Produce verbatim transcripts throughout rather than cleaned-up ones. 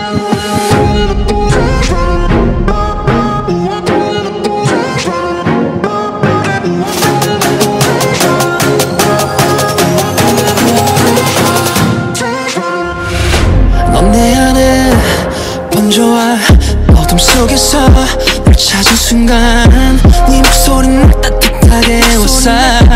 좋아 어둠 속에서 널 찾은 순간 네 목소리는 따뜻하게 웃어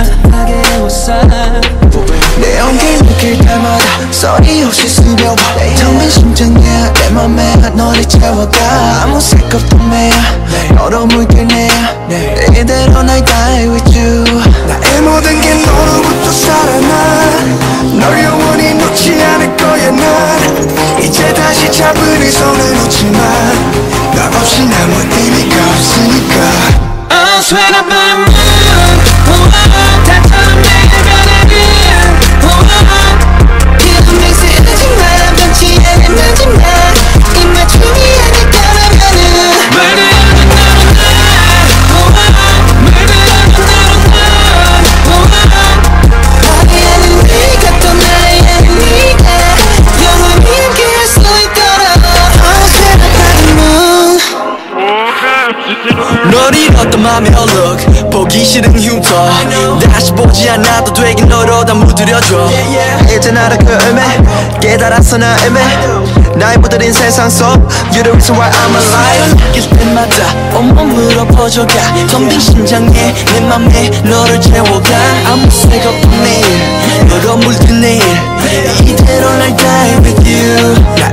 내 온길 느낄 때마다 소리 없이 스며와 텅빈 심장에 내 맘에 너를 채워가 아무 색 없던 매야 너로 물들네야 이대로 날 die with you 나의 모든 게 너로부터 살아나 널 영원히 놓지 않을 거야 난 이제 다시 잡은 이 손을 놓지마 너 없이 아무 의미가 없으니까 I swear to my moon 다처럼 내게 변하는 그런 맹세 하지마 변치 않은 마지막 입맞춤이 아닐 거라면은 말도 안 나로 나 말도 안 나로 나 화려하는 네가 또 나의 네가 영원히 함께할 수 있도록 I swear to my moon 널 잃었던 맘의 얼룩 보기 싫은 흉터 다시 보지 않아도 되긴 너로 다 무드려줘 이제 나를 그 의미 깨달아서 나 의미 나의 무드린 세상 속 You're the reason why I'm alive 느낄 때마다 온몸으로 퍼져가 텅빈 심장에 내 맘에 너를 채워가 아무 색 없던 내일 너로 물든 내일 이대로 날 die with you